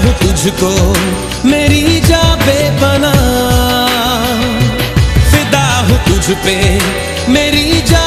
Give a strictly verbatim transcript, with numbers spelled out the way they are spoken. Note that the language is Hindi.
हूँ तुझको मेरी जा बेपनाह, फिदा हूँ तुझ पे मेरी जा